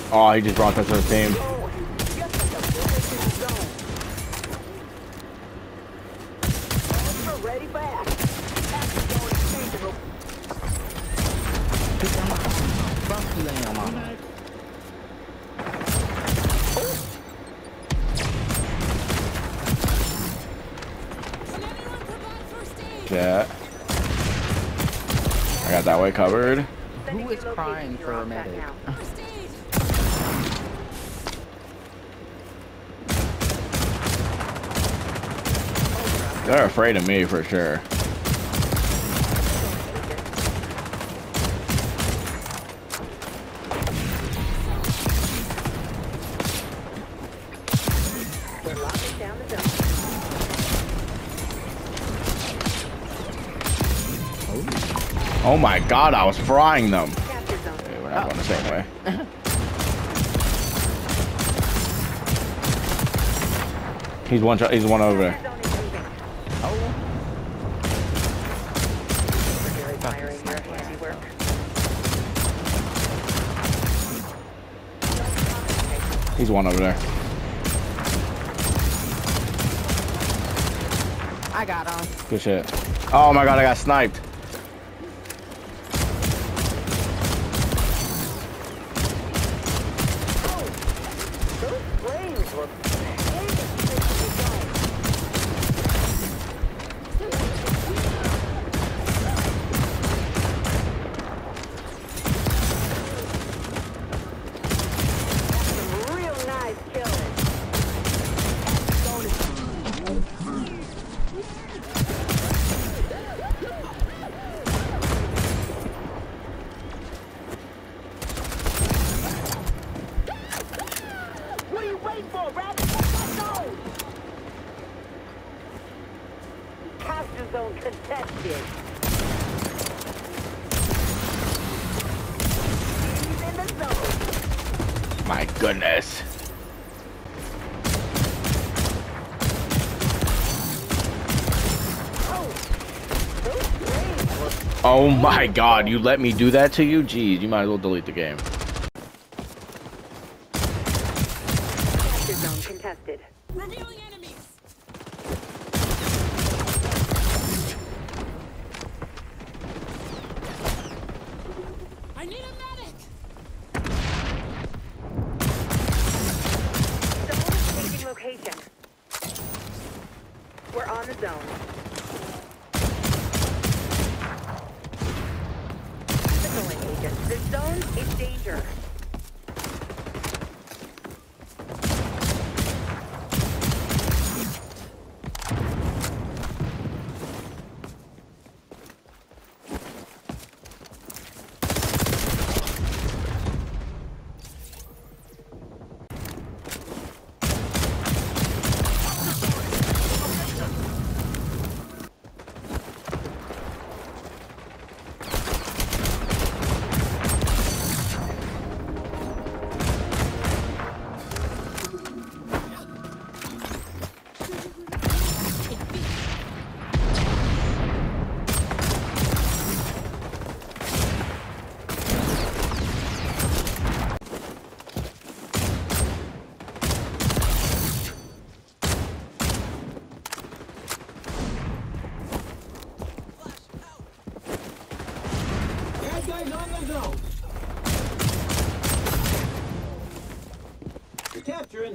Oh, he just brought that to the team. Yeah. I got that way covered. Who is crying for a medic? They're afraid of me for sure. Oh my god, I was frying them. Okay, we're not going the same way. He's one over there. He's one over there. I got him. Good shit. Oh my god, I got sniped. Zone contested. He's in the zone. My goodness. Oh my god, you let me do that to you? Jeez, you might as well delete the game. Zone contested. Revealing enemies. I need a medic. Zone is changing location. We're on the zone. Signaling agent. The zone is danger. Capturing.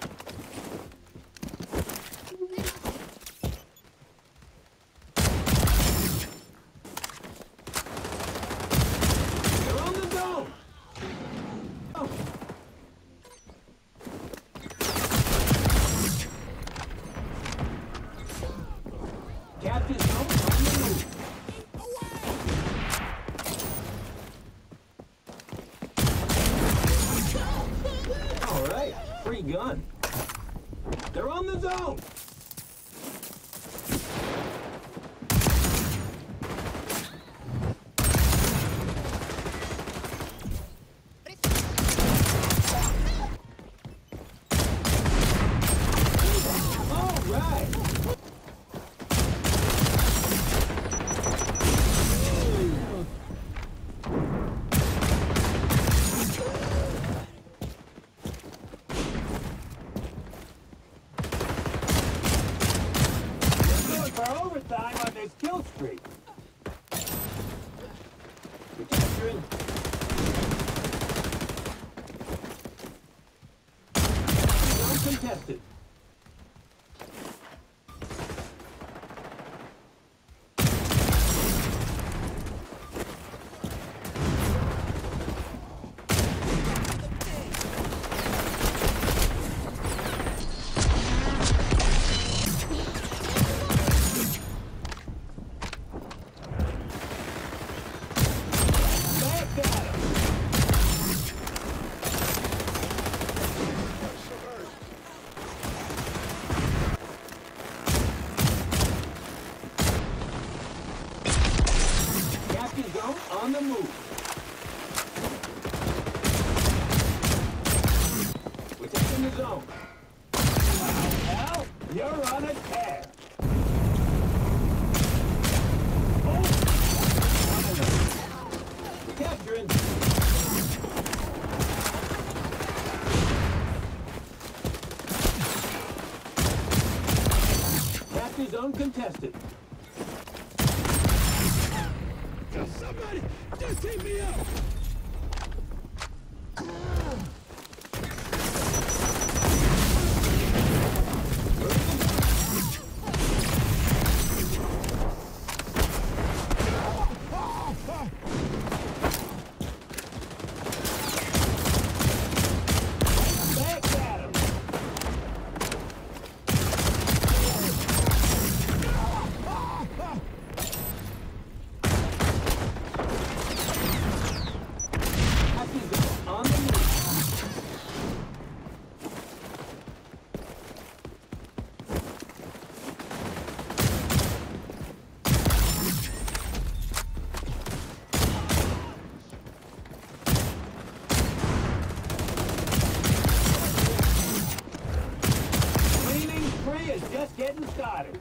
They're on the zone. Oh. Captain zone on the move. All right, free gun. They're on the zone. All right. kill streak. We're capturing. Uncontested. On the move. We're taking the zone. Well, you're on a tear. Oh. We're capturing. Capture zone contested. Somebody, just take me out! Back at him. On the move. Cleaning spree is just getting started.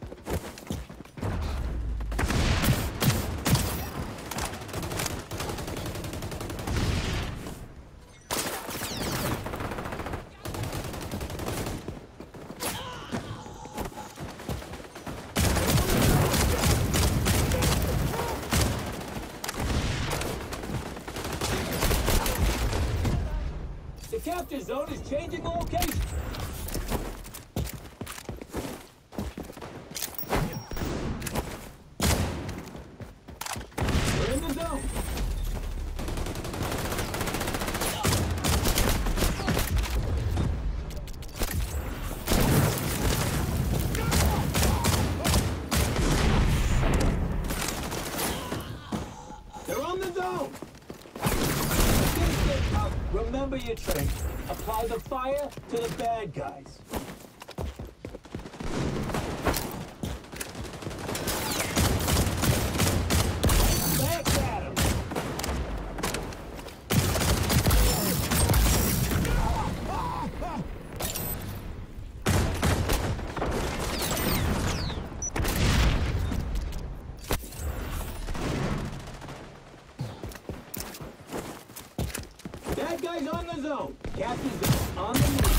The capture zone is changing location. We're in the zone. They're on the zone. Remember your trick. Apply the fire to the bad guys. Back at him. Bad guys on the zone. Captain's on the move.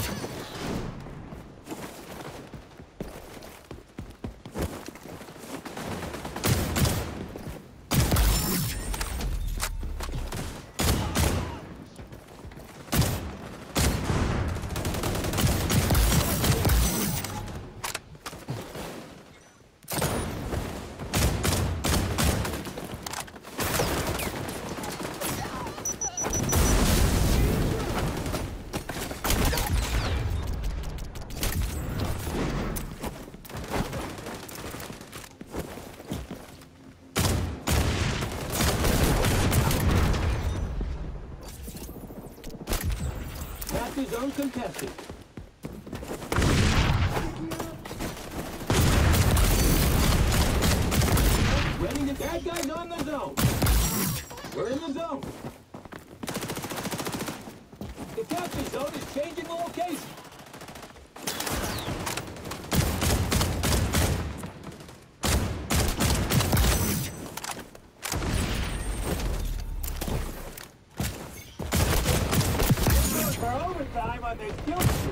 Capture zone contested. Ready to bad guys on the zone. We're in the zone. The capture zone is changing location. For overtime on their kill streak.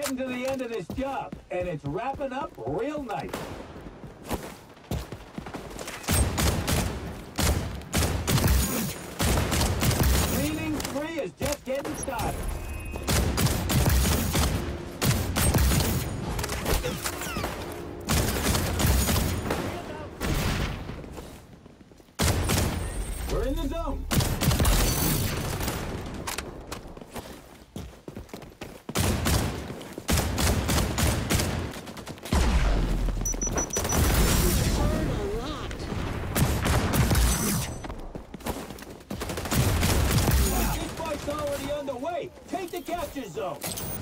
getting to the end of this job, and it's wrapping up real nice. Cleaning spree is just getting started. We're in the zone. This fight's already underway. Take the capture zone.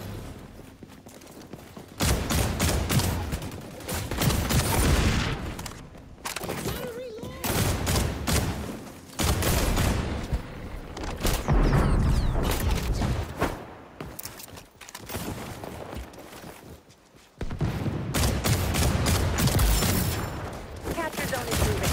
Capture zone is moving.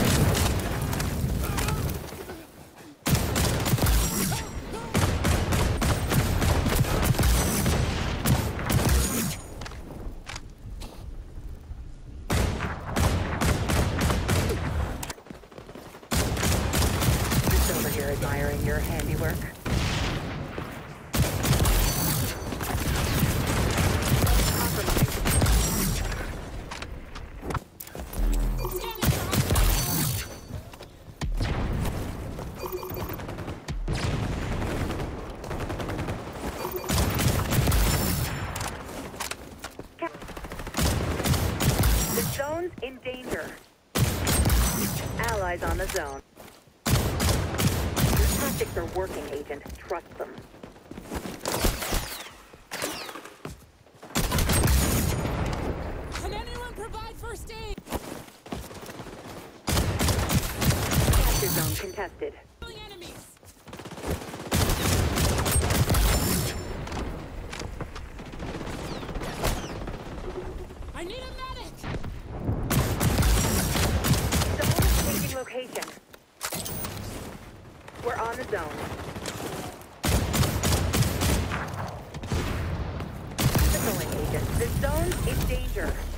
Just over here admiring your handiwork. Compromised. The zone's in danger. Allies on the zone. Your tactics are working, Agent. Trust them. Can anyone provide first aid? Capture zone contested. Killing enemies. I need a medic. Zone changing location. We're on the zone. Signaling agent. The zone is danger.